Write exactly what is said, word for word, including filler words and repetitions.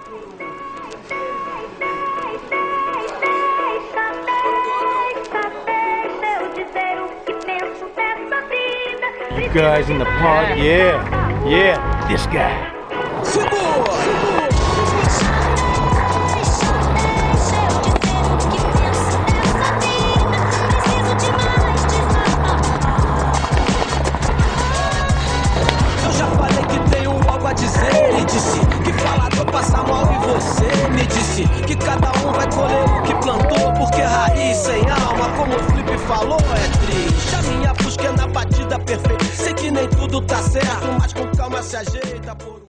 You guys in the park? Yeah, yeah, this guy. Eu já falei que tenho algo a dizer. Ele disse que falador passa mal e você me disse que cada um vai colher o que plantou, porque raiz sem alma, como o Felipe falou, é triste. A minha busca é na batida perfeita. Sei que nem tudo tá certo, mas com calma se ajeita por